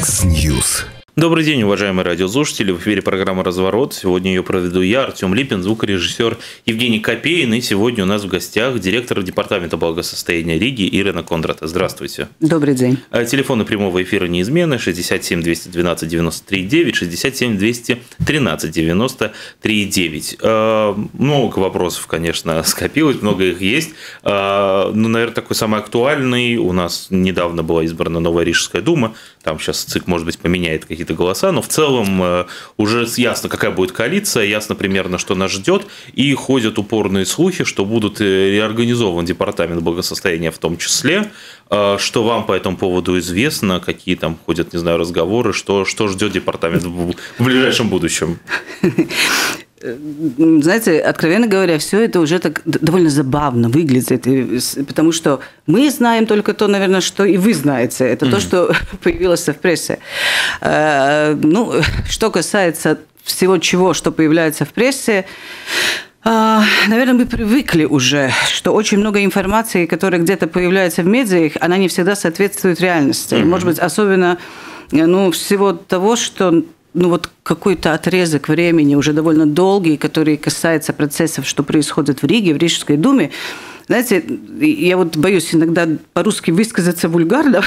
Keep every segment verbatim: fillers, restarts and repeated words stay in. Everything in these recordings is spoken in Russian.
Яндекс.Ньюс. Добрый день, уважаемые радиослушатели. В эфире программа «Разворот». Сегодня ее проведу я, Артем Липин, звукорежиссер Евгений Копейн. И сегодня у нас в гостях директор Департамента благосостояния Риги Ирина Кондрата. Здравствуйте. Добрый день. Телефоны прямого эфира неизменны: шестьдесят семь двести двенадцать девяносто три девять, шестьдесят семь двести тринадцать девяносто три девять. Много вопросов, конечно, скопилось, много их есть. Ну, наверное, такой самый актуальный. У нас недавно была избрана новая Рижская дума. Там сейчас ЦИК, может быть, поменяет какие-то голоса, но в целом уже ясно, какая будет коалиция, ясно примерно, что нас ждет, и ходят упорные слухи, что будут реорганизован департамент благосостояния в том числе. Что вам по этому поводу известно, какие там ходят, не знаю, разговоры, что, что ждет департамент в ближайшем будущем? Знаете, откровенно говоря, все это уже так довольно забавно выглядит, потому что мы знаем только то, наверное, что и вы знаете. Это mm-hmm. то, что появилось в прессе. Ну, что касается всего чего, что появляется в прессе, наверное, мы привыкли уже, что очень много информации, которая где-то появляется в медиах, она не всегда соответствует реальности. Mm-hmm. Может быть, особенно ну, всего того, что... ну вот какой-то отрезок времени уже довольно долгий, который касается процессов, что происходит в Риге, в Рижской думе. Знаете, я вот боюсь иногда по-русски высказаться вульгарно.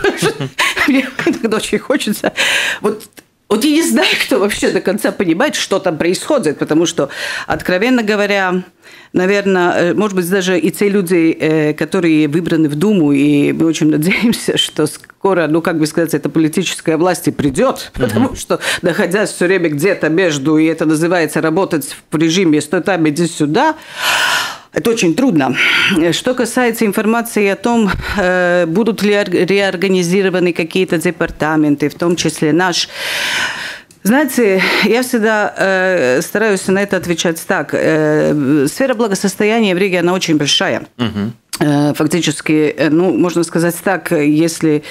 Мне иногда очень хочется. Вот Вот я не знаю, кто вообще до конца понимает, что там происходит, потому что, откровенно говоря, наверное, может быть, даже и те люди, которые выбраны в Думу, и мы очень надеемся, что скоро, ну, как бы сказать, эта политическая власть и придет, потому uh-huh. что, находясь все время где-то между, и это называется работать в режиме «стой там, иди сюда», это очень трудно. Что касается информации о том, будут ли реорганизированы какие-то департаменты, в том числе наш... Знаете, я всегда э, стараюсь на это отвечать так. Э, сфера благосостояния в Риге, она очень большая. Uh-huh. Э, фактически, ну, можно сказать так, если...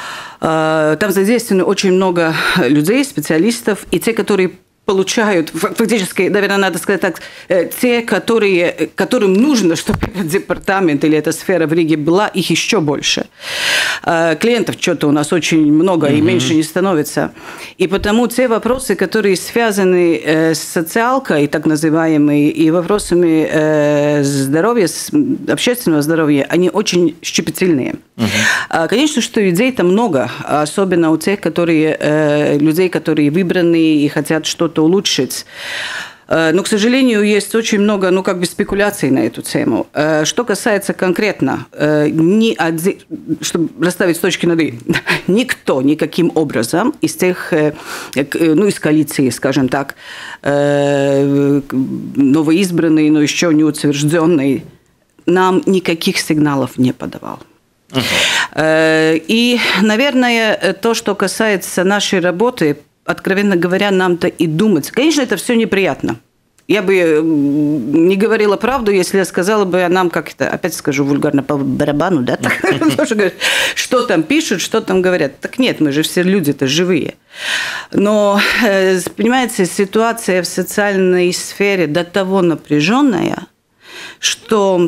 Э, там задействовано очень много людей, специалистов, и те, которые... получают, фактически, наверное, надо сказать так, те, которые, которым нужно, чтобы этот департамент или эта сфера в Риге была, их еще больше. Клиентов что-то у нас очень много и mm-hmm. меньше не становится. И потому те вопросы, которые связаны с социалкой, так называемой, и вопросами здоровья, общественного здоровья, они очень щепетильные. Mm-hmm. Конечно, что идей там много, особенно у тех, которые, людей, которые выбраны и хотят что-то улучшить. Но, к сожалению, есть очень много, ну, как бы спекуляций на эту тему. Что касается конкретно, ни один, чтобы расставить точки над «и», никто никаким образом из тех, ну, из коалиции, скажем так, новоизбранный, но еще не утвержденный, нам никаких сигналов не подавал. Uh-huh. И, наверное, то, что касается нашей работы, откровенно говоря, нам-то и думать. Конечно, это все неприятно. Я бы не говорила правду, если я сказала бы, а нам как-то, опять скажу вульгарно, по барабану, да? Что там пишут, что там говорят. Так нет, мы же все люди-то живые. Но, понимаете, ситуация в социальной сфере до того напряженная, что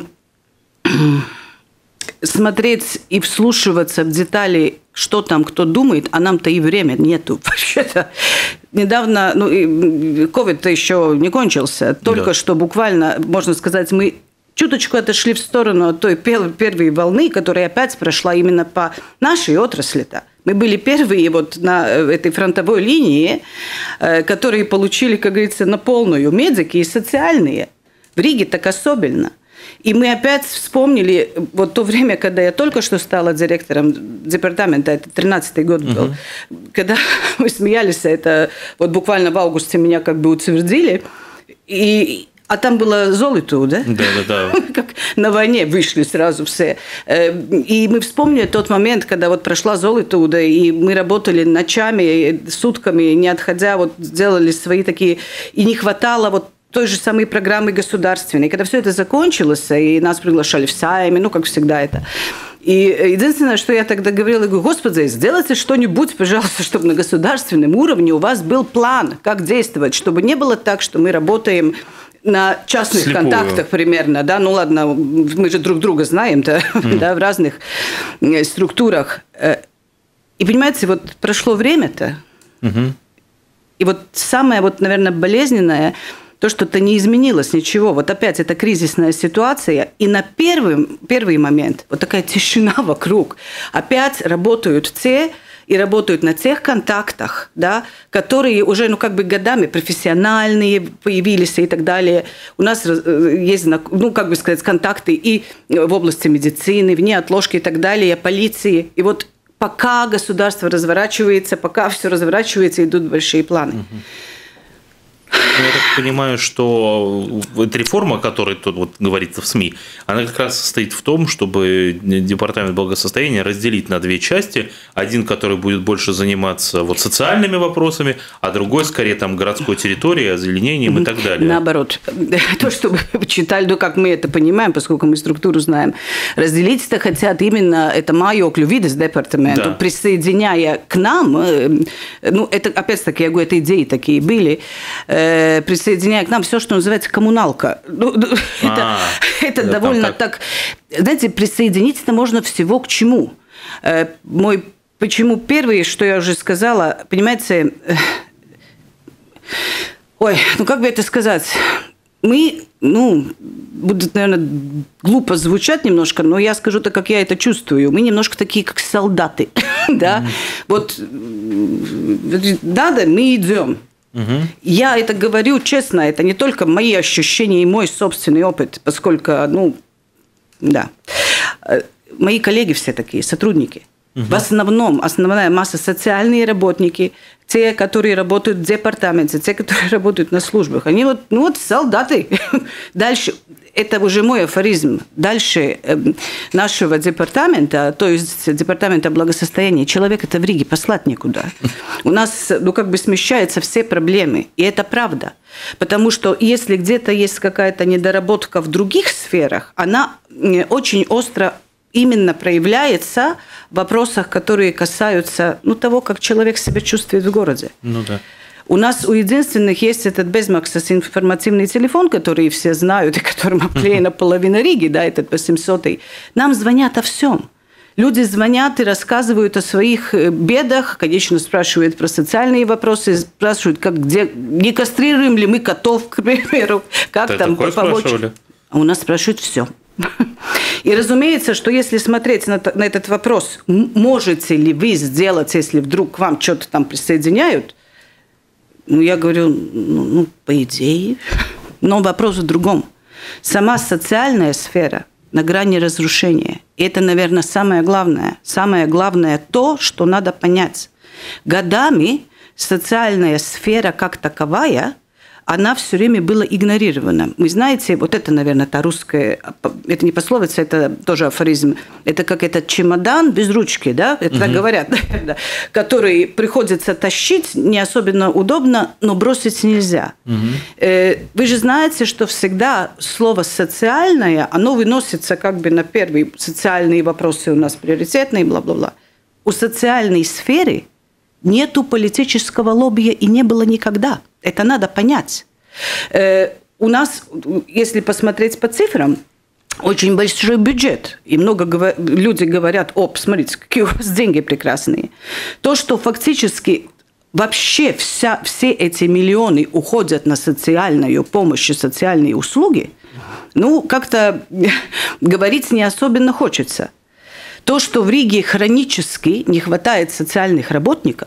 смотреть и вслушиваться в детали, что там кто думает, а нам-то и время нету. Вообще-то недавно, ну, ковид-то еще не кончился, только да. что буквально, можно сказать, мы чуточку отошли в сторону от той первой волны, которая опять прошла именно по нашей отрасли-то. Мы были первые вот на этой фронтовой линии, которые получили, как говорится, на полную медики и социальные. В Риге так особенно. И мы опять вспомнили вот то время, когда я только что стала директором департамента, это тринадцатый год был, uh-huh. когда мы смеялись, это вот буквально в августе меня как бы утвердили, и, а там было золото, да? Да-да-да. Как на войне вышли сразу все. И мы вспомнили тот момент, когда вот прошла золото, да, и мы работали ночами, сутками, не отходя, вот делали свои такие, и не хватало вот той же самой программы государственной. Когда все это закончилось, и нас приглашали в Сайме, ну, как всегда это. И единственное, что я тогда говорила, я говорю, Господи, сделайте что-нибудь, пожалуйста, чтобы на государственном уровне у вас был план, как действовать, чтобы не было так, что мы работаем на частных Слепую. контактах примерно, да, ну ладно, мы же друг друга знаем, да, mm. да, в разных структурах. И, понимаете, вот прошло время-то, угу. и вот самое, вот, наверное, болезненное, то, что-то не изменилось ничего. Вот опять это кризисная ситуация, и на первый, первый момент вот такая тишина вокруг. Опять работают те, и работают на тех контактах, да, которые уже, ну, как бы годами профессиональные появились и так далее. У нас есть, ну, как бы сказать, контакты и в области медицины, в неотложке и так далее, полиции. И вот пока государство разворачивается, пока все разворачивается, идут большие планы. Угу. Я так понимаю, что эта реформа, о которой тут вот говорится в СМИ, она как раз состоит в том, чтобы департамент благосостояния разделить на две части. Один, который будет больше заниматься вот социальными вопросами, а другой, скорее, там, городской территорией, озеленением и так далее. Наоборот. То, что вы читали, ну, как мы это понимаем, поскольку мы структуру знаем, разделить-то хотят именно это mājokļu vides департамент, да. Присоединяя к нам, ну, это, опять-таки, я говорю, это идеи такие были, присоединяя к нам все, что называется коммуналка. Ну, а, это это да, довольно так. так... Знаете, присоединиться-то можно всего к чему. Мой почему первый, что я уже сказала, понимаете... Ой, ну как бы это сказать... Мы, ну, будет, наверное, глупо звучать немножко, но я скажу так, как я это чувствую. Мы немножко такие, как солдаты, да? Вот надо, мы идем. Угу. Я это говорю честно, это не только мои ощущения и мой собственный опыт, поскольку, ну, да, мои коллеги все такие, сотрудники. Угу. В основном, основная масса социальные работники, те, которые работают в департаменте, те, которые работают на службах, они вот, ну вот солдаты. Дальше, это уже мой афоризм, дальше нашего департамента, то есть департамента благосостояния, человека-то в Риге послать некуда. У нас, ну, как бы смещаются все проблемы, и это правда. Потому что если где-то есть какая-то недоработка в других сферах, она очень остро именно проявляется в вопросах, которые касаются, ну, того, как человек себя чувствует в городе. Ну, да. У нас у единственных есть этот безмаксас информативный телефон, который все знают, и которым обклеена половина Риги, да, этот восьмисотый. Нам звонят о всем. Люди звонят и рассказывают о своих бедах, конечно, спрашивают про социальные вопросы, спрашивают, как, где, не кастрируем ли мы котов, к примеру, как Ты там помочь. А у нас спрашивают все. И разумеется, что если смотреть на, на этот вопрос, можете ли вы сделать, если вдруг к вам что-то там присоединяют, ну, я говорю, ну, ну, по идее. Но вопрос в другом. Сама социальная сфера на грани разрушения. И это, наверное, самое главное. Самое главное то, что надо понять. Годами социальная сфера как таковая, она все время была игнорирована. Вы знаете, вот это, наверное, та русская, это не пословица, это тоже афоризм, это как этот чемодан без ручки, да, это так говорят, наверное, который приходится тащить, не особенно удобно, но бросить нельзя. Вы же знаете, что всегда слово «социальное», оно выносится как бы на первый, социальные вопросы у нас приоритетные, бла-бла-бла. У социальной сферы нету политического лоббия и не было никогда. Это надо понять. У нас, если посмотреть по цифрам, очень большой бюджет. И много люди говорят, о, посмотрите, какие у вас деньги прекрасные. То, что фактически вообще вся, все эти миллионы уходят на социальную помощь и социальные услуги, ну, как-то говорить не особенно хочется. То, что в Риге хронически не хватает социальных работников,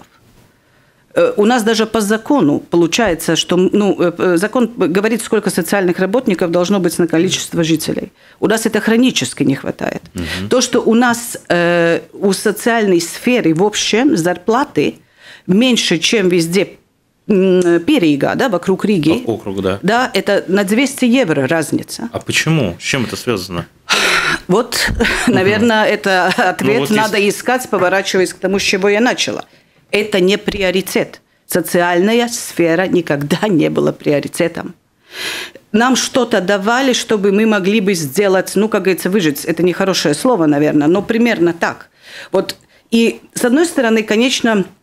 у нас даже по закону получается, что ну, закон говорит, сколько социальных работников должно быть на количество жителей. У нас это хронически не хватает. Угу. То, что у нас э, у социальной сферы в общем зарплаты меньше, чем везде перига, да, вокруг Риги. Округ, да. Да, это на двести евро разница. А почему? С чем это связано? Вот, наверное, угу. это ответ ну, вот надо есть... искать, поворачиваясь к тому, с чего я начала. Это не приоритет. Социальная сфера никогда не была приоритетом. Нам что-то давали, чтобы мы могли бы сделать, ну, как говорится, выжить. Это нехорошее слово, наверное, но примерно так. Вот. И, с одной стороны, конечно,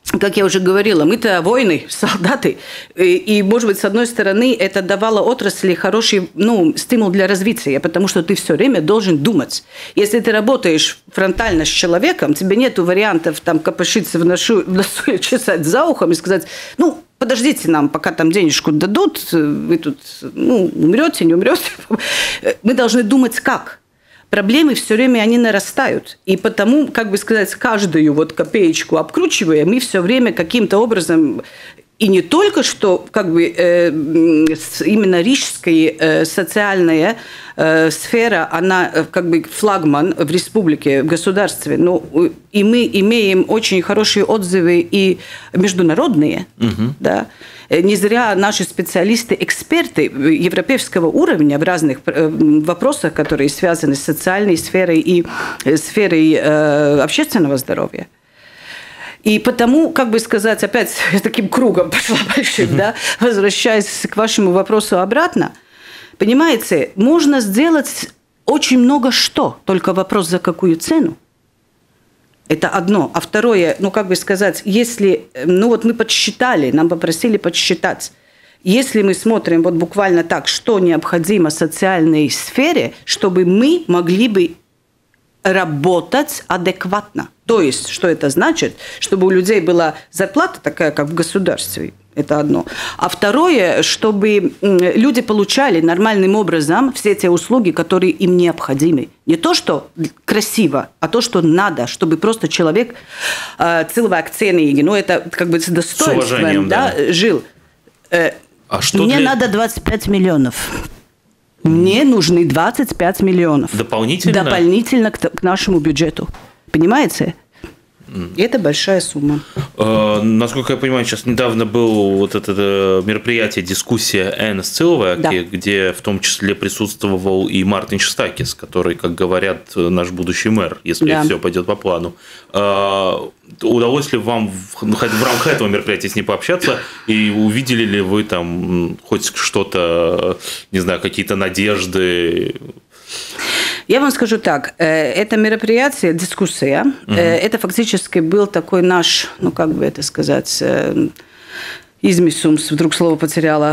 как я уже говорила, мы-то воины, солдаты. И, и, может быть, с одной стороны, это давало отрасли хороший ну, стимул для развития, потому что ты все время должен думать. Если ты работаешь фронтально с человеком, тебе нет вариантов там копошиться в носу, в носу, чесать за ухом и сказать, ну, подождите нам, пока там денежку дадут, вы тут ну, умрете, не умрете. Мы должны думать, как. Проблемы все время, они нарастают. И потому, как бы сказать, каждую вот копеечку обкручивая, мы все время каким-то образом, и не только что как бы э, именно рижская э, социальная э, сфера, она э, как бы флагман в республике, в государстве, но и мы имеем очень хорошие отзывы и международные, угу. да. Не зря наши специалисты, эксперты европейского уровня в разных вопросах, которые связаны с социальной сферой и сферой общественного здоровья. И потому, как бы сказать, опять таким кругом пошла большим, да, возвращаясь к вашему вопросу обратно, понимаете, можно сделать очень много что, только вопрос, за какую цену. Это одно. А второе, ну, как бы сказать, если, ну, вот мы подсчитали, нам попросили подсчитать, если мы смотрим вот буквально так, что необходимо социальной сфере, чтобы мы могли бы работать адекватно. То есть, что это значит? Чтобы у людей была зарплата такая, как в государстве. Это одно. А второе, чтобы люди получали нормальным образом все те услуги, которые им необходимы. Не то, что красиво, а то, что надо, чтобы просто человек, человек ценный, ну, это как бы с достоинством, с уважением, да, да. жил. А что Мне для... надо двадцать пять миллионов. Мне нужны двадцать пять миллионов. Дополнительно? Дополнительно к, к нашему бюджету. Понимаете? Это большая сумма. Э, насколько я понимаю, сейчас недавно было вот это мероприятие, дискуссия Энн Сциловаки, да. где в том числе присутствовал и Мартин Шстакис, который, как говорят, наш будущий мэр, если да. все пойдет по плану. Э, удалось ли вам в, в рамках этого мероприятия с ней пообщаться, и увидели ли вы там хоть что-то, не знаю, какие-то надежды? Я вам скажу так, это мероприятие, дискуссия, угу. это фактически был такой наш, ну как бы это сказать, измисумс, вдруг слово потеряла.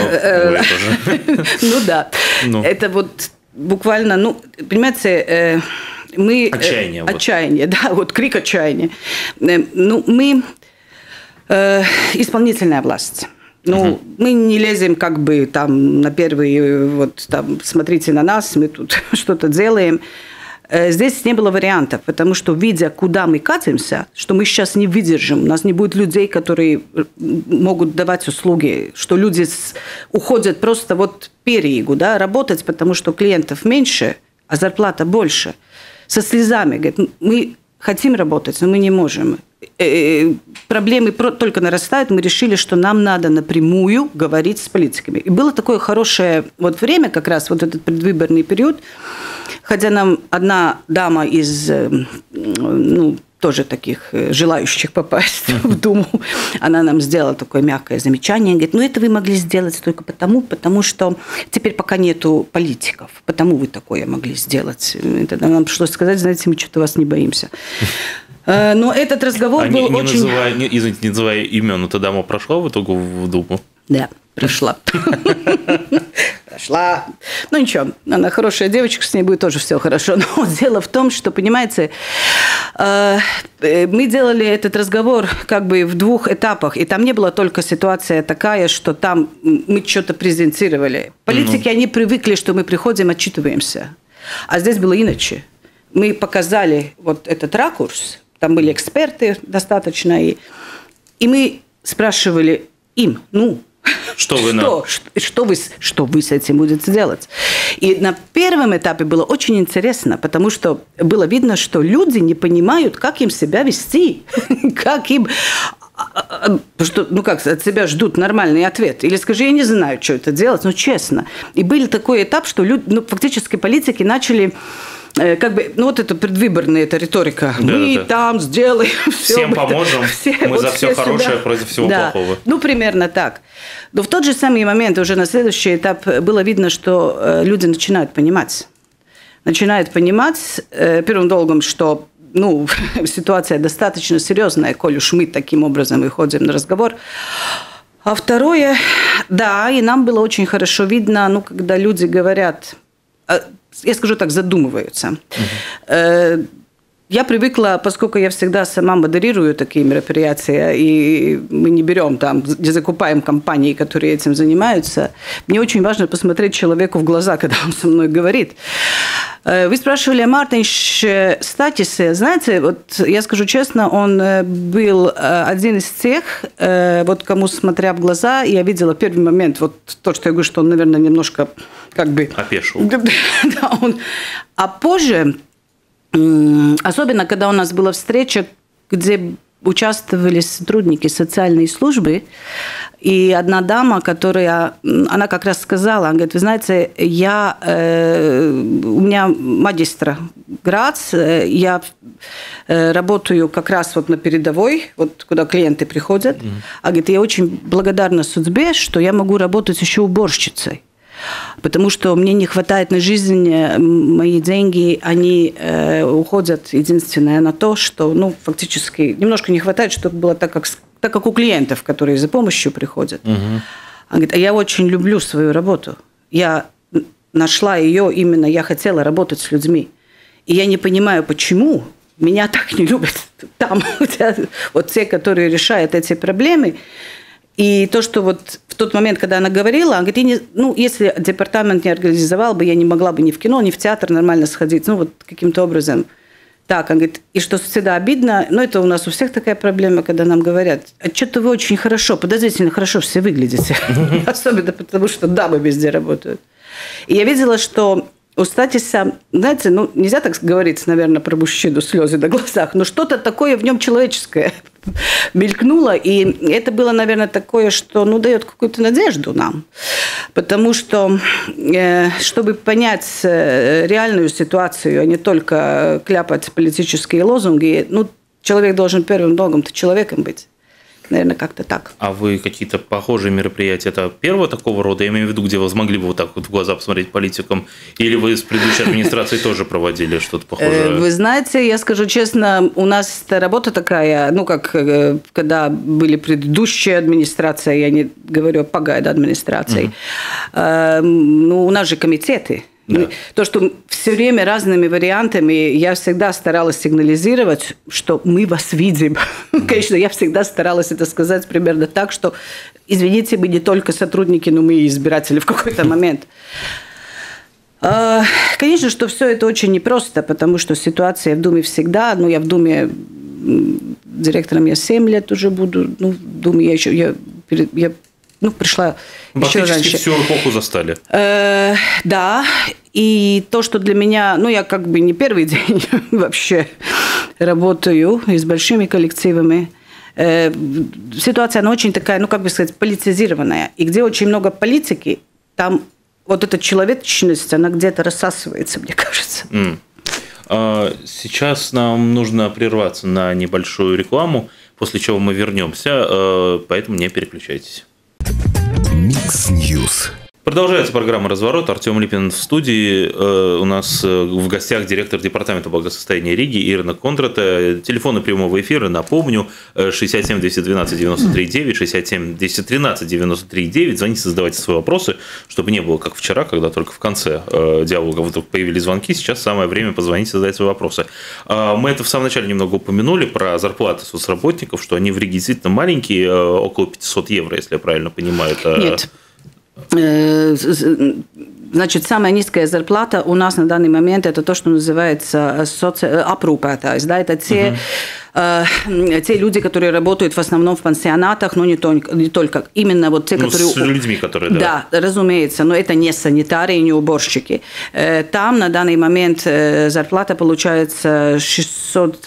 Ну да, это вот буквально, ну, понимаете, мы... Отчаяние. Отчаяние, да, вот крик отчаяния. Ну, мы исполнительная власть. Ну, угу. мы не лезем как бы там на первый, вот там, смотрите на нас, мы тут что-то делаем. Здесь не было вариантов, потому что, видя, куда мы катимся, что мы сейчас не выдержим, у нас не будет людей, которые могут давать услуги, что люди уходят просто вот перегу, да, работать, потому что клиентов меньше, а зарплата больше. Со слезами, говорят, мы хотим работать, но мы не можем. Проблемы только нарастают, мы решили, что нам надо напрямую говорить с политиками. И было такое хорошее вот время, как раз вот этот предвыборный период, хотя нам одна дама из, ну, тоже таких желающих попасть в Думу, она нам сделала такое мягкое замечание, говорит, ну это вы могли сделать только потому, потому что теперь пока нету политиков, потому вы такое могли сделать. Тогда нам пришлось сказать, знаете, мы что-то вас не боимся. Но этот разговор а был не, не очень... Называя, не, извините, не называя имен, эта дама прошла в итоге в Думу? Да, прошла. Прошла. Ну ничего, она хорошая девочка, с ней будет тоже все хорошо. Но дело в том, что, понимаете, мы делали этот разговор как бы в двух этапах, и там не была только ситуация такая, что там мы что-то презентировали. Политики, они привыкли, что мы приходим, отчитываемся. А здесь было иначе. Мы показали вот этот ракурс, там были эксперты достаточно, и, и мы спрашивали им, ну, что вы, что, что, что, вы, что вы с этим будете делать? И на первом этапе было очень интересно, потому что было видно, что люди не понимают, как им себя вести, как им... Что, ну как, от себя ждут нормальный ответ. Или скажи, я не знаю, что это делать, ну честно. И был такой этап, что люди, ну, фактически политики начали... Как бы, ну вот это предвыборная эта риторика. Да, мы да, да. там сделаем все. Всем поможем, все, мы вот за все, все хорошее сюда. Против всего да. плохого. Ну, примерно так. Но в тот же самый момент, уже на следующий этап, было видно, что люди начинают понимать. Начинают понимать первым долгом, что ну, ситуация достаточно серьезная, коль уж мы таким образом выходим на разговор. А второе, да, и нам было очень хорошо видно, ну, когда люди говорят, я скажу так, задумываются. Uh-huh. Я привыкла, поскольку я всегда сама модерирую такие мероприятия, и мы не берем там, не закупаем компании, которые этим занимаются, мне очень важно посмотреть человеку в глаза, когда он со мной говорит. Вы спрашивали о Мартинш статусе. Знаете, вот я скажу честно, он был один из тех, вот кому, смотря в глаза, я видела в первый момент, вот то, что я говорю, что он, наверное, немножко как бы... Опешил. Да, он... А позже... Особенно, когда у нас была встреча, где участвовали сотрудники социальной службы, и одна дама, которая, она как раз сказала, она говорит, вы знаете, я, э, у меня магистра Грац, я э, работаю как раз вот на передовой, вот куда клиенты приходят, mm-hmm. она говорит, я очень благодарна судьбе, что я могу работать еще уборщицей. Потому что мне не хватает на жизнь, мои деньги, они э, уходят единственное на то, что, ну, фактически немножко не хватает, чтобы было так, как, так, как у клиентов, которые за помощью приходят. Угу. Она говорит, а я очень люблю свою работу. Я нашла ее именно, я хотела работать с людьми. И я не понимаю, почему меня так не любят там, вот те, которые решают эти проблемы. И то, что вот в тот момент, когда она говорила, она говорит, не, ну, если департамент не организовал бы, я не могла бы ни в кино, ни в театр нормально сходить, ну, вот каким-то образом. Так, она говорит, и что всегда обидно, ну, это у нас у всех такая проблема, когда нам говорят, а что-то вы очень хорошо, подозрительно хорошо все выглядите. Особенно потому, что дамы везде работают. И я видела, что у Статиса, знаете, ну, нельзя так говорить, наверное, про мужчину, слезы на глазах, но что-то такое в нем человеческое мелькнуло, и это было, наверное, такое, что, ну, дает какую-то надежду нам, потому что, э, чтобы понять реальную ситуацию, а не только кляпать политические лозунги, ну, человек должен первым долгом-то человеком быть. Наверное, как-то так. А вы какие-то похожие мероприятия, это первого такого рода, я имею в виду, где вы смогли бы вот так вот в глаза посмотреть политикам, или вы с предыдущей администрацией тоже проводили что-то похожее? Вы знаете, я скажу честно, у нас работа такая, ну, как когда были предыдущие администрации, я не говорю о пагайда администрации, mm-hmm. ну, у нас же комитеты. Да. То, что все время разными вариантами я всегда старалась сигнализировать, что мы вас видим. Mm-hmm. Конечно, я всегда старалась это сказать примерно так, что, извините, мы не только сотрудники, но мы и избиратели в какой-то момент. Конечно, что все это очень непросто, потому что ситуация в Думе всегда, ну, я в Думе директором я семь лет уже буду, ну, в Думе я еще, я, я ну, пришла еще раньше. Всю эпоху застали. Э, да, и то, что для меня, ну, я как бы не первый день вообще работаю и с большими коллективами. Э, ситуация, она очень такая, ну, как бы сказать, политизированная. И где очень много политики, там вот эта человечность, она где-то рассасывается, мне кажется. Mm. А сейчас нам нужно прерваться на небольшую рекламу, после чего мы вернемся, поэтому не переключайтесь. Микс Ньюс. Продолжается программа «Разворот». Артем Липин в студии. У нас в гостях директор департамента благосостояния Риги Ирина Кондрата. Телефоны прямого эфира, напомню, шестьдесят семь двести двенадцать девяносто три девять, шестьдесят семь двести тринадцать девяносто три девять. Звоните, задавайте свои вопросы, чтобы не было, как вчера, когда только в конце диалога вдруг появились звонки. Сейчас самое время позвонить, задать свои вопросы. Мы это в самом начале немного упомянули про зарплаты соцработников, что они в Риге действительно маленькие, около пятьсот евро, если я правильно понимаю. Это... Нет. Значит, самая низкая зарплата у нас на данный момент это то, что называется соци... aprūpētājs. Да, это те, uh-huh. э, те люди, которые работают в основном в пансионатах, но не только, не только. Именно вот те, ну, которые... с людьми, которые... Да. Да, разумеется, но это не санитары и не уборщики. Там на данный момент зарплата получается шестьсот...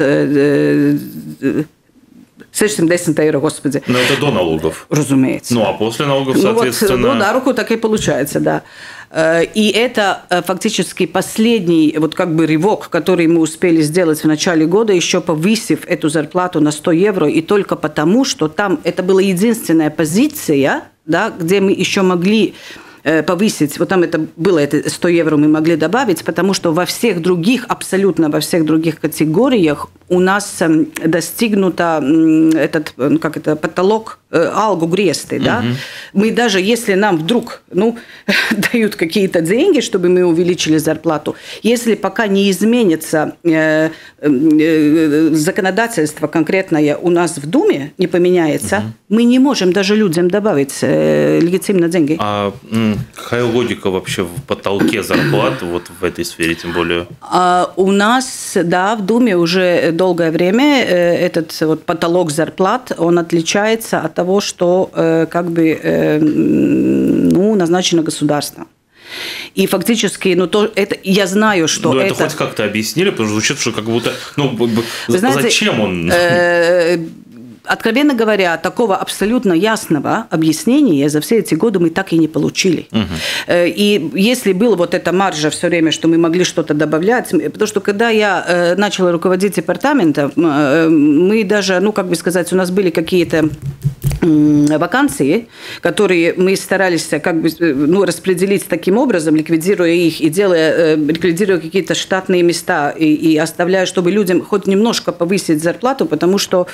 шестьдесят евро, господи. Но это до налогов. Разумеется. Ну, а после налогов, соответственно... Ну, вот, ну, на руку так и получается, да. И это фактически последний вот как бы рывок, который мы успели сделать в начале года, еще повысив эту зарплату на сто евро, и только потому, что там это была единственная позиция, да, где мы еще могли повысить, вот там это было это сто евро мы могли добавить, потому что во всех других, абсолютно во всех других категориях у нас достигнуто этот, как это, потолок алгу гресты, да. Угу. Мы даже, если нам вдруг, ну, дают какие-то деньги, чтобы мы увеличили зарплату, если пока не изменится э, э, законодательство конкретное у нас в Думе, не поменяется, угу. мы не можем даже людям добавить э, легитимно деньги. А какая логика вообще в потолке зарплат вот в этой сфере, тем более? А у нас, да, в Думе уже долгое время э, этот вот потолок зарплат, он отличается от того, того, что э, как бы э, ну, назначено государством. И фактически, ну, то, это, я знаю, что ну, это... это хоть как-то объяснили, потому что звучит, что как будто... Ну, Вы знаете, зачем он... Э, откровенно говоря, такого абсолютно ясного объяснения за все эти годы мы так и не получили. Угу. И если была вот эта маржа все время, что мы могли что-то добавлять, потому что когда я начала руководить департаментом, мы даже, ну, как бы сказать, у нас были какие-то вакансии, которые мы старались как бы, ну, распределить таким образом, ликвидируя их и делая, ликвидируя какие-то штатные места и, и оставляя, чтобы людям хоть немножко повысить зарплату, потому что,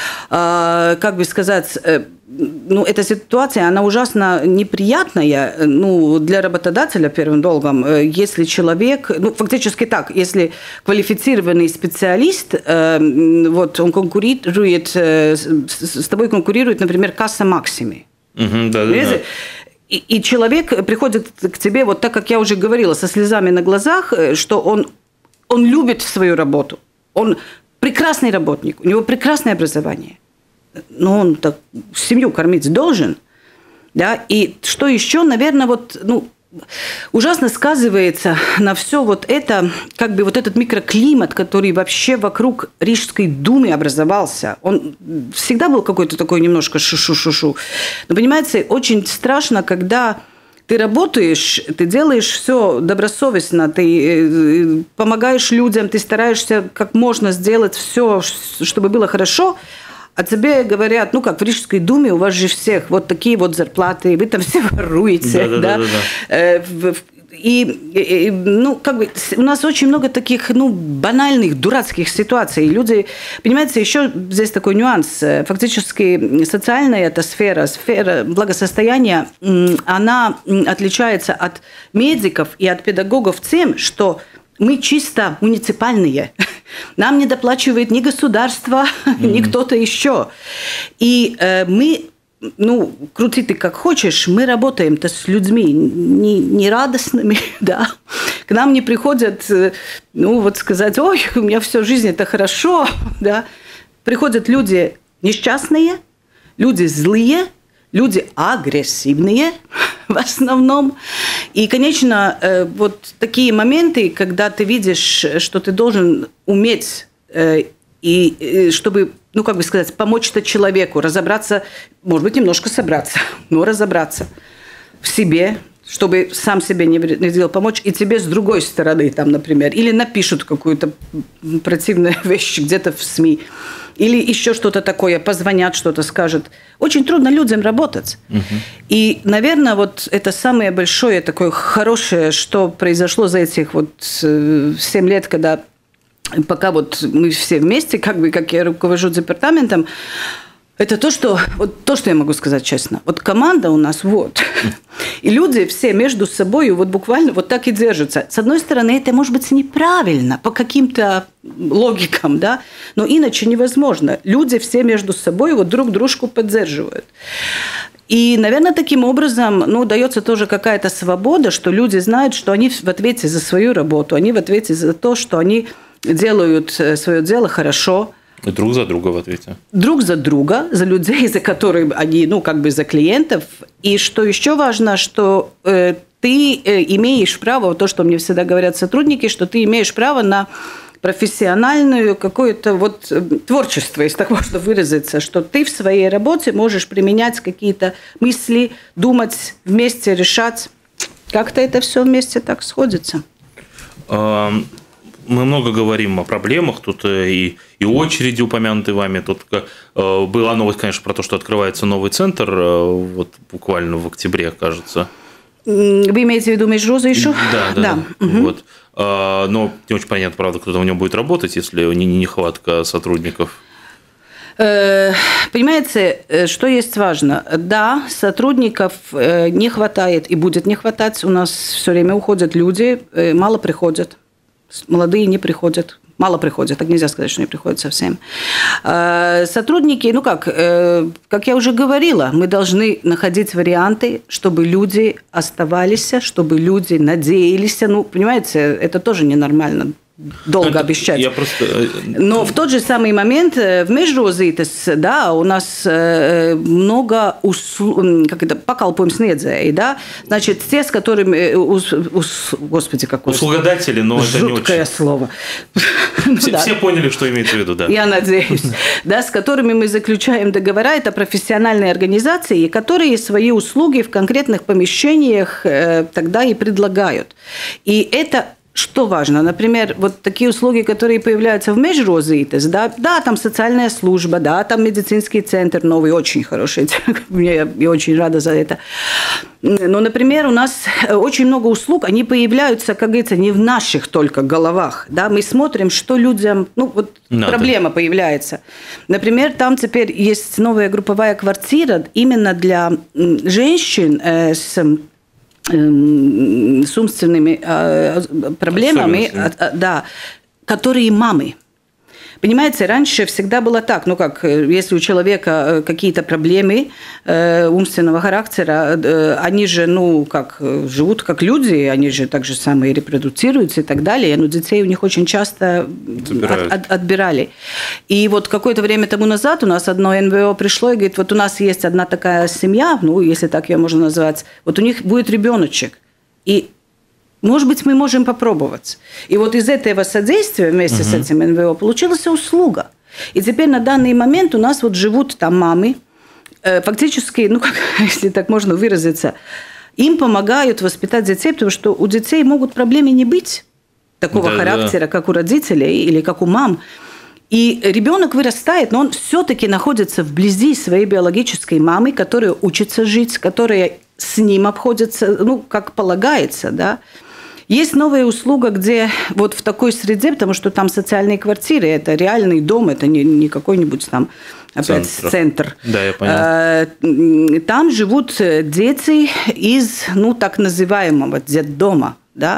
как бы сказать, ну, эта ситуация, она ужасно неприятная, ну, для работодателя первым долгом, если человек, ну, фактически так, если квалифицированный специалист, вот, он конкурирует, с тобой конкурирует, например, касса Максими. Угу, да, да, да. И, и человек приходит к тебе, вот так, как я уже говорила, со слезами на глазах, что он, он любит свою работу, он прекрасный работник, у него прекрасное образование. Но он так семью кормить должен, да, и что еще, наверное, вот, ну, ужасно сказывается на все вот это, как бы вот этот микроклимат, который вообще вокруг Рижской думы образовался, он всегда был какой-то такой немножко шу-шу-шу-шу. Но, понимаете, очень страшно, когда ты работаешь, ты делаешь все добросовестно, ты помогаешь людям, ты стараешься как можно сделать все, чтобы было хорошо. А тебе говорят, ну как в Рижской думе у вас же всех вот такие вот зарплаты, вы там все воруете, да, да, да, да, да. И, и, ну, как бы, у нас очень много таких, ну, банальных, дурацких ситуаций. Люди, понимаете, еще здесь такой нюанс. Фактически социальная эта сфера, сфера благосостояния, она отличается от медиков и от педагогов тем, что мы чисто муниципальные. Нам не доплачивает ни государство, mm-hmm. ни кто-то еще. И э, мы, ну, крути ты как хочешь, мы работаем-то с людьми не, не радостными, да. К нам не приходят, ну, вот сказать, ой, у меня всю жизнь это хорошо, да. Приходят люди несчастные, люди злые, люди агрессивные в основном. И, конечно, вот такие моменты, когда ты видишь, что ты должен уметь, и чтобы, ну, как бы сказать, помочь-то человеку, разобраться, может быть, немножко собраться, но разобраться в себе, чтобы сам себе не делал, помочь, и тебе с другой стороны, там, например, или напишут какую-то противную вещь где-то в СМИ, или еще что-то такое, позвонят, что-то скажут. Очень трудно людям работать. Угу. И, наверное, вот это самое большое, такое хорошее, что произошло за этих вот семь лет, когда пока вот мы все вместе, как бы, как я руковожу департаментом, это то, что, вот то, что я могу сказать честно. Вот команда у нас вот. И люди все между собой вот буквально вот так и держатся. С одной стороны, это может быть неправильно по каким-то логикам, да, но иначе невозможно. Люди все между собой вот друг дружку поддерживают. И, наверное, таким образом, ну, дается тоже какая-то свобода, что люди знают, что они в ответе за свою работу, они в ответе за то, что они делают свое дело хорошо. И друг за друга в ответе. Друг за друга, за людей, за которых они, ну, как бы за клиентов. И что еще важно, что э, ты э, имеешь право, то, что мне всегда говорят сотрудники, что ты имеешь право на профессиональную какое-то вот творчество, если так можно выразиться, что ты в своей работе можешь применять какие-то мысли, думать вместе, решать. Как-то это все вместе так сходится. Мы много говорим о проблемах, тут и, и очереди упомянуты вами. Тут э, была новость, конечно, про то, что открывается новый центр, э, вот буквально в октябре, кажется. Вы имеете в виду Межрозы еще? Да, да. да. Угу. Вот. А, но не очень понятно, правда, кто там в нем будет работать, если не нехватка сотрудников. Понимаете, что есть важно? Да, сотрудников не хватает и будет не хватать. У нас все время уходят люди, мало приходят. Молодые не приходят. Мало приходят, так нельзя сказать, что не приходят совсем. Сотрудники, ну как, как я уже говорила, мы должны находить варианты, чтобы люди оставались, чтобы люди надеялись. Ну, понимаете, это тоже ненормально. Долго это, обещать. Я просто... Но в тот же самый момент в Межрозитес, да, у нас много услуг, как это, pakalpojumu sniedzēji, да, значит, те, с которыми, ус, ус, господи, какое услугодатели, но это не очень... Жуткое слово. Все, все поняли, что имеется в виду, да. Я надеюсь. Да, с которыми мы заключаем договора, это профессиональные организации, которые свои услуги в конкретных помещениях тогда и предлагают. И это... Что важно? Например, вот такие услуги, которые появляются в Межрозитес, да, да, там социальная служба, да, там медицинский центр новый, очень хороший, я, я очень рада за это. Но, например, у нас очень много услуг, они появляются, как говорится, не в наших только головах, да, мы смотрим, что людям, ну, вот Надо. проблема появляется. Например, там теперь есть новая групповая квартира именно для женщин э, с... с умственными проблемами, да, которые мамы. Понимаете, раньше всегда было так, ну как, если у человека какие-то проблемы умственного характера, они же, ну как, живут как люди, они же так же самое репродуцируются и так далее, но детей у них очень часто от, от, отбирали. И вот какое-то время тому назад у нас одно эн вэ о пришло и говорит, вот у нас есть одна такая семья, ну если так ее можно назвать, вот у них будет ребеночек, и может быть, мы можем попробовать. И вот из этого содействия вместе uh-huh. с этим эн вэ о получилась услуга. И теперь на данный момент у нас вот живут там мамы, фактически, ну, как, если так можно выразиться, им помогают воспитать детей, потому что у детей могут проблемы не быть такого да, характера, да. как у родителей или как у мам. И ребенок вырастает, но он все-таки находится вблизи своей биологической мамы, которая учится жить, которая с ним обходится, ну, как полагается, да. Есть новая услуга, где вот в такой среде, потому что там социальные квартиры, это реальный дом, это не, не какой-нибудь там опять центр. центр. Да, я понял. Там живут дети из, ну, так называемого детдома, да.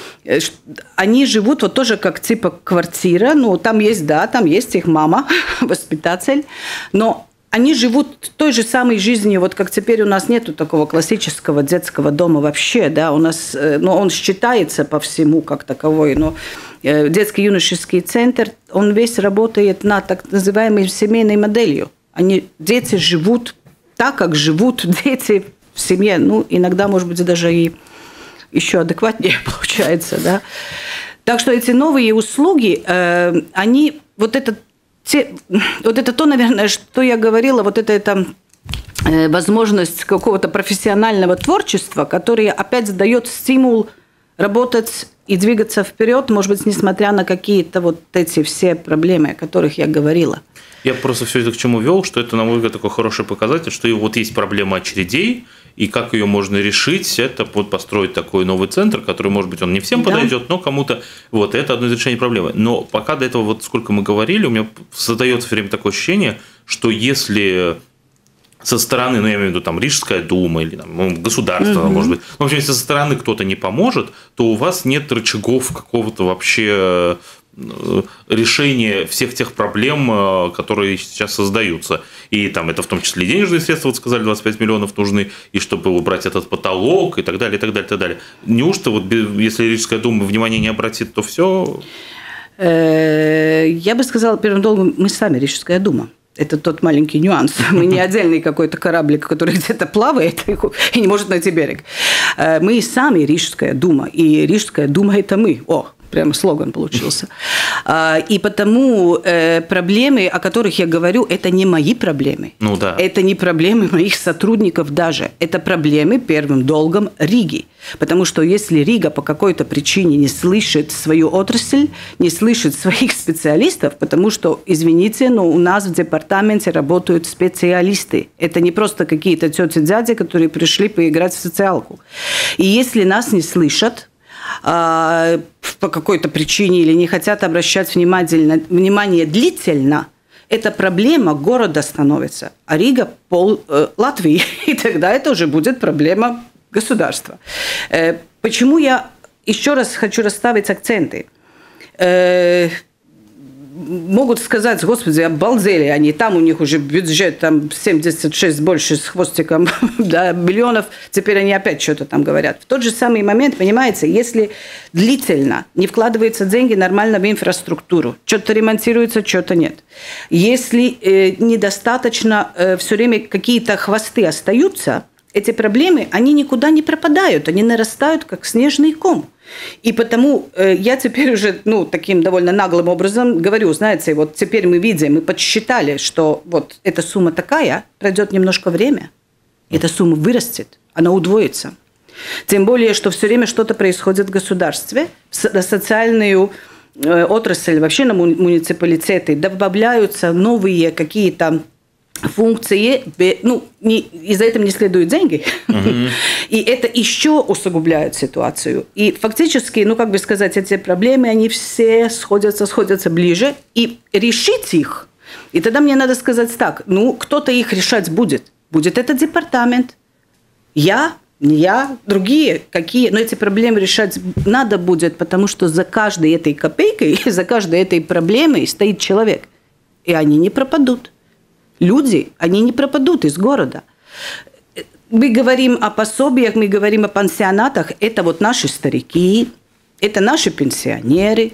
Они живут вот тоже как типа квартира, ну, там есть, да, там есть их мама, воспитатель, но они живут той же самой жизнью, вот как теперь у нас нету такого классического детского дома вообще, да, у нас, ну, он считается по всему как таковой, но детский юношеский центр, он весь работает на так называемой семейной моделью. Они, дети живут так, как живут дети в семье, ну, иногда, может быть, даже и еще адекватнее получается, да. Так что эти новые услуги, э, они, вот этот Те, вот это то, наверное, что я говорила, вот это, это э, возможность какого-то профессионального творчества, которое опять дает стимул работать и двигаться вперед, может быть, несмотря на какие-то вот эти все проблемы, о которых я говорила. Я просто все это к чему вел, что это, на мой взгляд, такой хороший показатель, что вот есть проблема очередей, и как ее можно решить, это вот построить такой новый центр, который, может быть, он не всем да. подойдет, но кому-то, вот, это одно из решений проблемы. Но пока до этого, вот сколько мы говорили, у меня создается все время такое ощущение, что если со стороны, ну, я имею в виду, там, Рижская дума или там, государство, угу. может быть, ну, в общем, если со стороны кто-то не поможет, то у вас нет рычагов какого-то вообще решение всех тех проблем, которые сейчас создаются. И там это в том числе денежные средства, вот сказали, двадцать пять миллионов нужны, и чтобы убрать этот потолок, и так далее, и так далее, и так далее. Неужто, вот, если Рижская дума внимания не обратит, то все? Я бы сказала, первым долгом, мы сами Рижская дума. Это тот маленький нюанс. Мы не отдельный какой-то кораблик, который где-то плавает и не может найти берег. Мы сами Рижская дума. И Рижская дума – это мы. О, прямо слоган получился. И потому проблемы, о которых я говорю, это не мои проблемы. Ну да. Это не проблемы моих сотрудников даже. Это проблемы первым долгом Риги. Потому что если Рига по какой-то причине не слышит свою отрасль, не слышит своих специалистов, потому что, извините, но у нас в департаменте работают специалисты. Это не просто какие-то тети-дяди, которые пришли поиграть в социалку. И если нас не слышат э, по какой-то причине или не хотят обращать внимание, внимание длительно, эта проблема города становится, а Рига – пол э, Латвии. И тогда это уже будет проблема государства. Э, почему я еще раз хочу расставить акценты? Э, могут сказать, господи, обалдели они, там у них уже бюджет там семьдесят шесть больше с хвостиком да, миллионов, теперь они опять что-то там говорят. В тот же самый момент, понимаете, если длительно не вкладываются деньги нормально в инфраструктуру, что-то ремонтируется, что-то нет. Если э, недостаточно э, все время какие-то хвосты остаются, эти проблемы, они никуда не пропадают, они нарастают, как снежный ком. И потому э, я теперь уже ну, таким довольно наглым образом говорю, знаете, вот теперь мы видим, мы подсчитали, что вот эта сумма такая, пройдет немножко время, эта сумма вырастет, она удвоится. Тем более, что все время что-то происходит в государстве, в социальную э, отрасль, вообще на муниципалитеты добавляются новые какие-то функции, ну, не, из-за этого не следуют деньги, uh-huh. и это еще усугубляет ситуацию. И фактически, ну, как бы сказать, эти проблемы, они все сходятся, сходятся ближе, и решить их, и тогда мне надо сказать так, ну, кто-то их решать будет. Будет этот департамент, я, не я, другие, какие, но эти проблемы решать надо будет, потому что за каждой этой копейкой, за каждой этой проблемой стоит человек, и они не пропадут. Люди, они не пропадут из города. Мы говорим о пособиях, мы говорим о пансионатах. Это вот наши старики, это наши пенсионеры,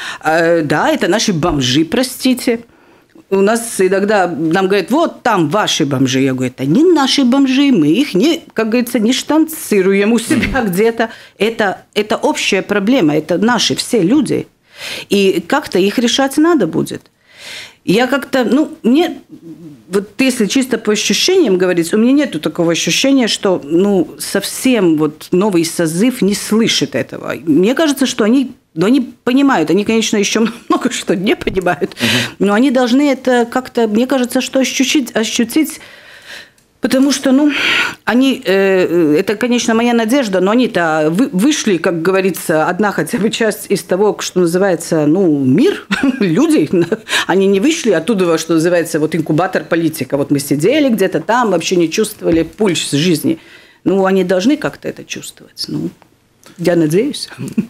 да, это наши бомжи, простите. У нас иногда нам говорят, вот там ваши бомжи. Я говорю, это не наши бомжи, мы их, не, как говорится, не штанцируем у себя mm-hmm. где-то. Это, это общая проблема, это наши все люди. И как-то их решать надо будет. Я как-то, ну, мне, вот если чисто по ощущениям говорить, у меня нету такого ощущения, что, ну, совсем вот новый созыв не слышит этого. Мне кажется, что они, ну, они понимают, они, конечно, еще много что не понимают, угу. но они должны это как-то, мне кажется, что ощутить, ощутить. Потому что, ну, они, э, это, конечно, моя надежда, но они-то вы, вышли, как говорится, одна хотя бы часть из того, что называется, ну, мир, люди, они не вышли оттуда, что называется, вот инкубатор политика. Вот мы сидели где-то там, вообще не чувствовали пульс жизни. Ну, они должны как-то это чувствовать, ну. Я надеюсь.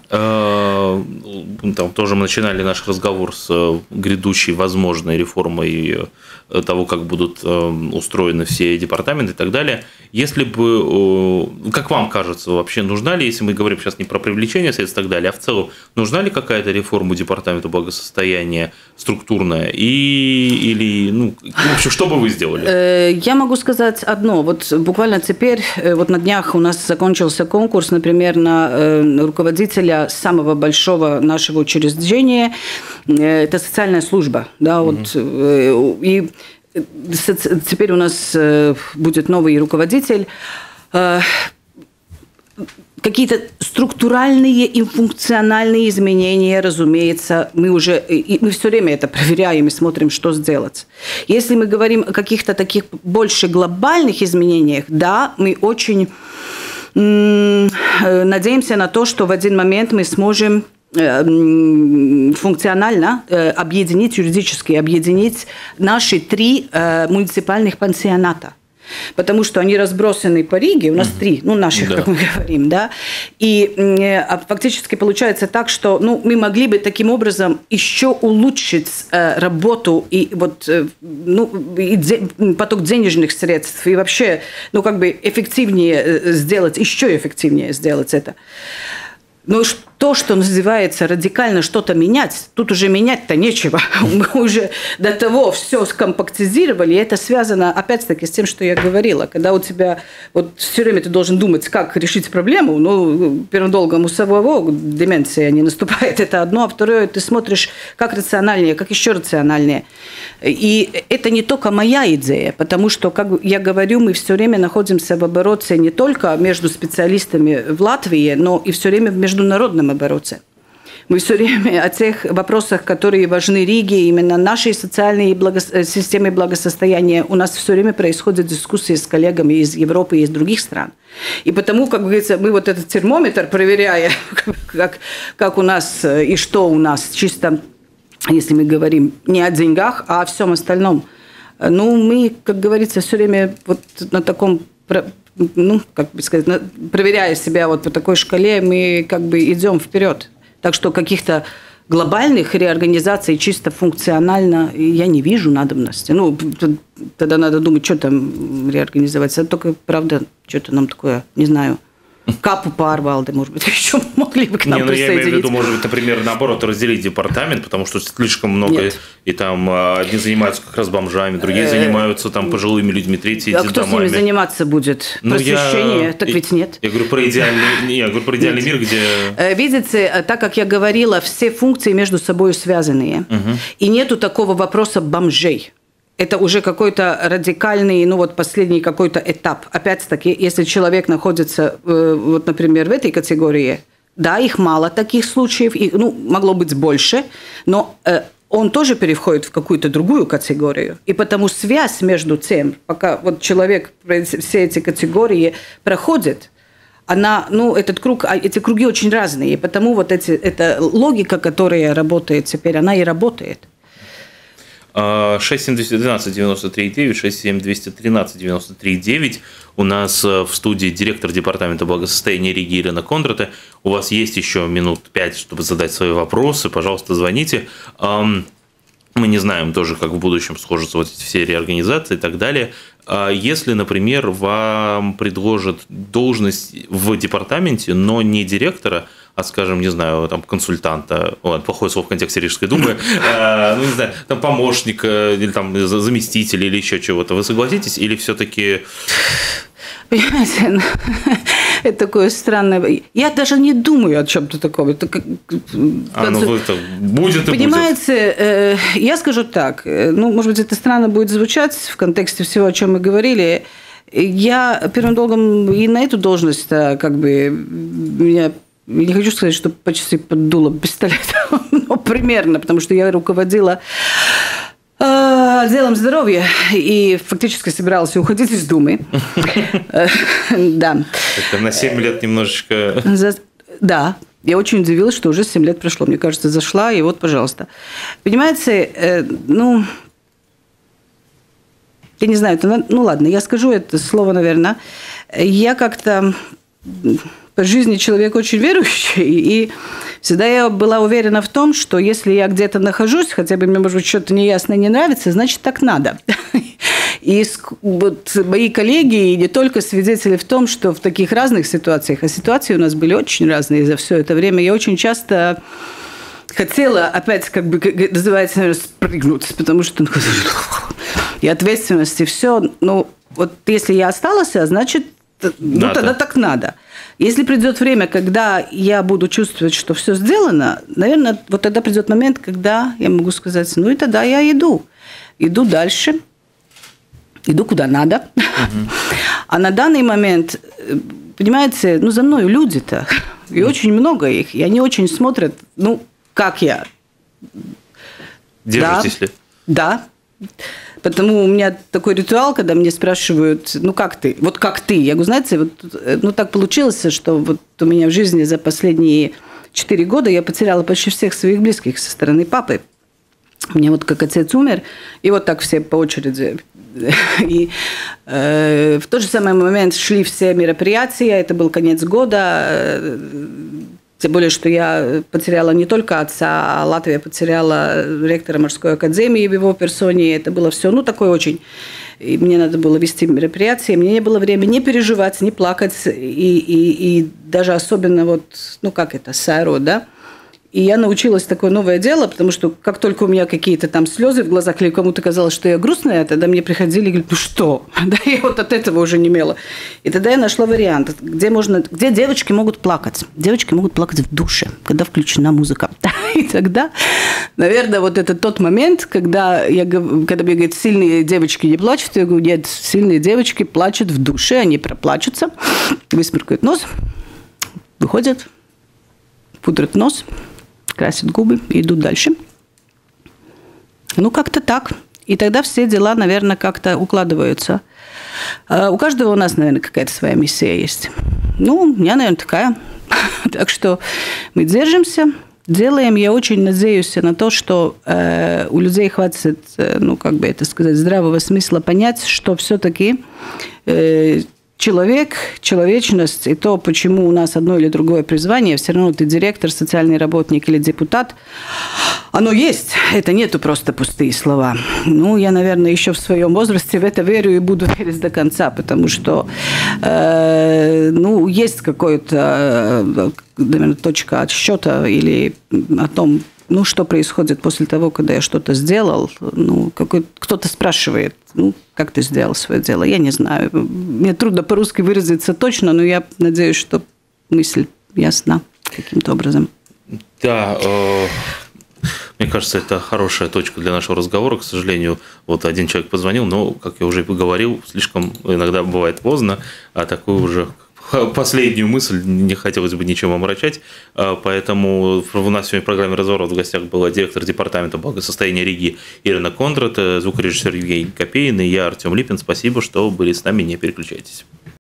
Там тоже мы начинали наш разговор с грядущей возможной реформой того, как будут устроены все департаменты и так далее. Если бы, как вам кажется, вообще нужна ли, если мы говорим сейчас не про привлечение средств и так далее, а в целом, нужна ли какая-то реформа департамента благосостояния структурная? И, или, ну, в общем, что бы вы сделали? Я могу сказать одно. Вот буквально теперь, вот на днях у нас закончился конкурс, например, на руководителя самого большого нашего учреждения. Это социальная служба. Да, вот, mm-hmm. И теперь у нас будет новый руководитель. Какие-то структуральные и функциональные изменения, разумеется, мы уже и мы все время это проверяем и смотрим, что сделать. Если мы говорим о каких-то таких больше глобальных изменениях, да, мы очень м- надеемся на то, что в один момент мы сможем функционально объединить, юридически объединить наши три муниципальных пансионата. Потому что они разбросаны по Риге, у нас mm-hmm. три, ну, наших, да. как мы говорим, да, и э, фактически получается так, что, ну, мы могли бы таким образом еще улучшить э, работу и вот, э, ну, и де- поток денежных средств, и вообще, ну, как бы эффективнее сделать, еще эффективнее сделать это. Ну, то, что называется радикально что-то менять, тут уже менять-то нечего. Мы уже до того все скомпактизировали, и это связано, опять-таки, с тем, что я говорила. Когда у тебя вот все время ты должен думать, как решить проблему, ну, первым долгом у самого деменция не наступает, это одно, а второе, ты смотришь, как рациональнее, как еще рациональнее. И это не только моя идея, потому что, как я говорю, мы все время находимся в обороте не только между специалистами в Латвии, но и все время в международном обороте. Мы все время о тех вопросах, которые важны Риге, именно нашей социальной благо... системе благосостояния, у нас все время происходят дискуссии с коллегами из Европы и из других стран. И потому, как говорится, мы вот этот термометр, проверяя, как, как у нас и что у нас, чисто, если мы говорим не о деньгах, а о всем остальном, ну, мы, как говорится, все время вот на таком... ну, как бы сказать, проверяя себя вот по такой шкале, мы как бы идем вперед. Так что каких-то глобальных реорганизаций чисто функционально я не вижу надобности. Ну, тогда надо думать, что там реорганизовать. Это только, правда, что-то нам такое, не знаю, капу Парвалды, может быть, еще могли бы к нам не, ну, присоединить. Я имею в виду, может быть, например, наоборот, разделить департамент, потому что слишком много, Нет. и там одни занимаются как раз бомжами, другие занимаются там пожилыми людьми, третьи а детдомами. кто с ними заниматься будет? Ну, Просвещение? Я... Так ведь нет. Я говорю про идеальный, я говорю про идеальный мир, где... Видите, так как я говорила, все функции между собой связанные. Угу. И нету такого вопроса бомжей. Это уже какой-то радикальный, ну вот последний какой-то этап. Опять-таки, если человек находится, вот, например, в этой категории, да, их мало таких случаев, их, ну, могло быть больше, но он тоже переходит в какую-то другую категорию. И потому связь между тем, пока вот человек все эти категории проходит, она, ну, этот круг, эти круги очень разные, и потому вот эти, эта логика, которая работает теперь, она и работает. шесть семь двести двенадцать девяносто три девять, шесть семь двести тринадцать девяносто три девять. У нас в студии директор департамента благосостояния Риги Ирина Кондрата. У вас есть еще минут пять, чтобы задать свои вопросы. Пожалуйста, звоните. Мы не знаем тоже, как в будущем сложатся вот эти все реорганизации и так далее. Если, например, вам предложат должность в департаменте, но не директора, а, скажем, не знаю, там, консультанта, ладно, плохое слово в контексте Рижской думы, ну, не знаю, там, помощника, или там заместителя, или еще чего-то, вы согласитесь, или все-таки... Понимаете, это такое странное... Я даже не думаю о чем-то таком. Это как... А, ну, это будет и Понимаете, будет. Я скажу так, ну, может быть, это странно будет звучать в контексте всего, о чем мы говорили. Я первым долгом и на эту должность, как бы, меня... Не хочу сказать, что почти под дулом пистолета, но примерно, потому что я руководила отделом здоровья и фактически собиралась уходить из Думы. Да. Это на семь лет немножечко... Да. Я очень удивилась, что уже семь лет прошло. Мне кажется, зашла, и вот, пожалуйста. Понимаете, ну... Я не знаю, это, ну ладно, я скажу это слово, наверное. Я как-то... по жизни человек очень верующий, и всегда я была уверена в том, что если я где-то нахожусь, хотя бы мне, может быть, что-то неясно не нравится, значит, так надо. И вот мои коллеги, и не только свидетели в том, что в таких разных ситуациях, а ситуации у нас были очень разные за все это время, я очень часто хотела опять, как бы, как называется, наверное, спрыгнуть, потому что и ответственность, и все. Ну, вот если я осталась, значит, ну, да, тогда да. так надо. Если придет время, когда я буду чувствовать, что все сделано, наверное, вот тогда придет момент, когда я могу сказать, ну и тогда я иду. Иду дальше, иду куда надо. Угу. А на данный момент, понимаете, ну за мной люди-то, и очень много их, и они очень смотрят, ну, как я. Держитесь да, ли? Да. Потому у меня такой ритуал, когда мне спрашивают, ну как ты, вот как ты? Я говорю, знаете, вот, ну так получилось, что вот у меня в жизни за последние четыре года я потеряла почти всех своих близких со стороны папы. У меня вот как отец умер, и вот так все по очереди. И э, в тот же самый момент шли все мероприятия, это был конец года. Тем более, что я потеряла не только отца, а Латвия потеряла ректора морской академии в его персоне. Это было все, ну, такое очень и мне надо было вести мероприятие, мне не было времени не переживать, не плакать, и, и, и даже особенно вот, ну как это, сайро, да. И я научилась такое новое дело, потому что как только у меня какие-то там слезы в глазах или кому-то казалось, что я грустная, тогда мне приходили и говорили, ну что? Да, я вот от этого уже не имела. И тогда я нашла вариант, где, можно, где девочки могут плакать. Девочки могут плакать в душе, когда включена музыка. И тогда, наверное, вот это тот момент, когда, я, когда мне говорят, сильные девочки не плачут, я говорю, нет, сильные девочки плачут в душе, они проплачутся, высморкают нос, выходят, пудрят нос, красят губы и идут дальше. Ну, как-то так. И тогда все дела, наверное, как-то укладываются. У каждого у нас, наверное, какая-то своя миссия есть. Ну, у меня, наверное, такая. Так что мы держимся, делаем. Я очень надеюсь на то, что э, у людей хватит, ну, как бы это сказать, здравого смысла понять, что все-таки э, человек, человечность и то, почему у нас одно или другое призвание, все равно ты директор, социальный работник или депутат, оно есть. Это нету просто пустые слова. Ну, я, наверное, еще в своем возрасте в это верю и буду верить до конца, потому что, э, ну, есть какая-то, наверное, точка отсчета или о том, ну, что происходит после того, когда я что-то сделал. Ну, какой, кто-то спрашивает, ну, как ты сделал свое дело? Я не знаю. Мне трудно по-русски выразиться точно, но я надеюсь, что мысль ясна каким-то образом. Да, э, мне кажется, это хорошая точка для нашего разговора. К сожалению, вот один человек позвонил, но, как я уже говорил, слишком иногда бывает поздно, а такую уже последнюю мысль не хотелось бы ничем омрачать, поэтому у нас сегодня в программе «Разворот» в гостях была директор департамента благосостояния Риги Ирина Кондрат, звукорежиссер Евгений Копейн и я, Артем Липин. Спасибо, что были с нами, не переключайтесь.